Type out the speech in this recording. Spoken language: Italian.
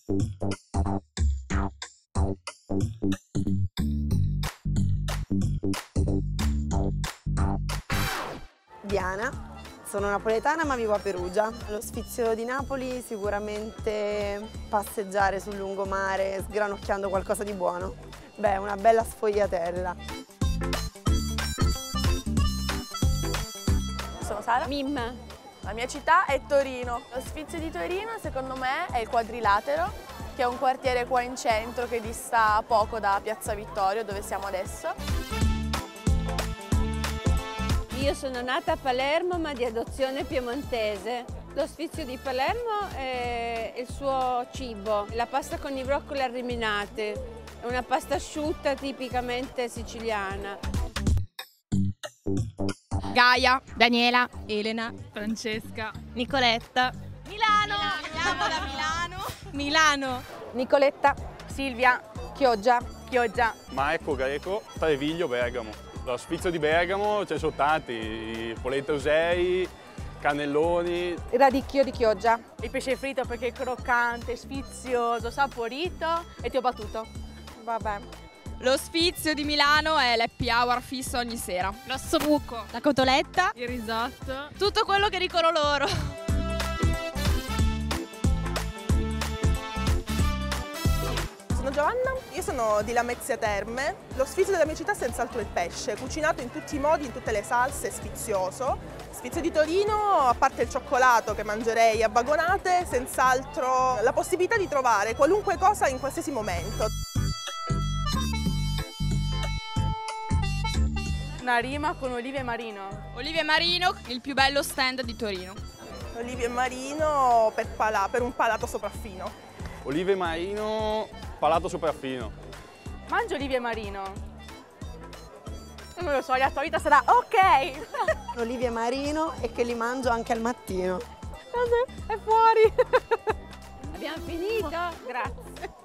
Diana, sono napoletana ma vivo a Perugia. Lo sfizio di Napoli sicuramente passeggiare sul lungomare sgranocchiando qualcosa di buono. Beh, una bella sfogliatella. Sono Sara. Mim. La mia città è Torino. Lo sfizio di Torino secondo me è il Quadrilatero, che è un quartiere qua in centro che dista poco da Piazza Vittorio, dove siamo adesso. Io sono nata a Palermo ma di adozione piemontese. Lo sfizio di Palermo è il suo cibo, la pasta con i broccoli arriminati, è una pasta asciutta tipicamente siciliana. Gaia, Daniela, Elena, Francesca, Nicoletta, Milano! Veniamo da Milano! Milano, Nicoletta, Silvia, Chioggia. Chioggia. Marco, Greco, Treviglio, Bergamo. Lo sfizio di Bergamo ce ne sono tanti, polenta Usei, cannelloni. Il radicchio di Chioggia. Il pesce fritto perché è croccante, sfizioso, saporito e ti ho battuto. Vabbè. Lo sfizio di Milano è l'happy hour fisso ogni sera. L'ossobuco, la cotoletta, il risotto, tutto quello che dicono loro. Sono Giovanna, io sono di Lamezia Terme. Lo sfizio della mia città è senz'altro il pesce, cucinato in tutti i modi, in tutte le salse, sfizioso. Sfizio di Torino, a parte il cioccolato che mangerei a vagonate, senz'altro la possibilità di trovare qualunque cosa in qualsiasi momento. Una rima con Olive Marino. Olive Marino, il più bello stand di Torino. Olive marino per un palato sopraffino. Olive marino, palato sopraffino. Mangio Olive Marino. Non lo so, la tua vita sarà ok! Olivia marino e che li mangio anche al mattino. È fuori! Abbiamo finito? Grazie.